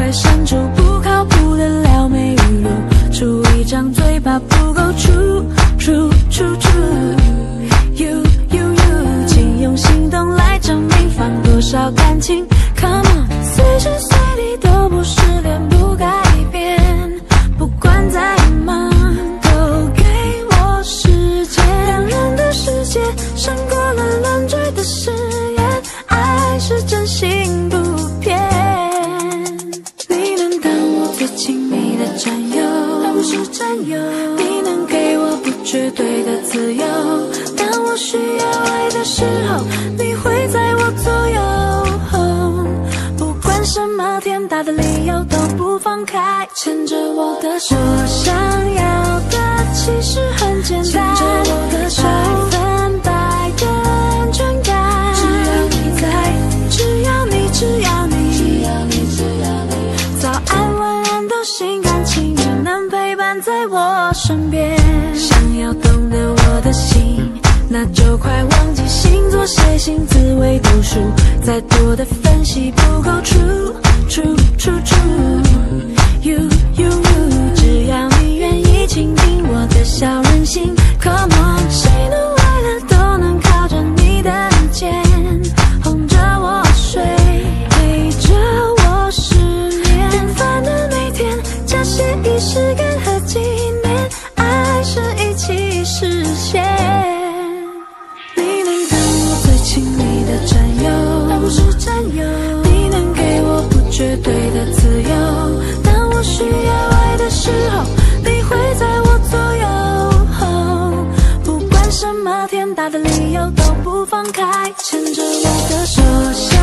快删除不靠谱的撩妹语录，出一张嘴巴不够true。请用行动来证明放多少感情 ，Come on， 随时随地都不失联不改变，不管再忙都给我时间。两人的世界胜过了乱追的誓言，爱是真心不骗。你能当我最亲密的战友，而不是战友。你能给我不绝对的自由，当我需要爱的时候，你会在我左右。不管什么天大的理由都不放开，牵着我的手。我想要的其实很简单，牵着我的手，百分百的安全感。只要你在，只要你，只要你，只要你，只要你，早安晚安都心甘情愿能陪伴在我身边。想要懂得我的心，那就快忘记星座血型紫微斗数，再多的分析不够 true。You， 只要你愿意倾听我的小任性 ，Come on， 喜怒哀乐都能靠着你的肩，哄着我睡，陪着我失眠。平凡的每天，加些仪式感和纪念，爱是一起实现。你能当我最亲密的战友，而不是战友。你能给我不绝对的自由，当我需要爱的时候，你会在我左右。不管什么天大的理由都不放开，牵着我的手。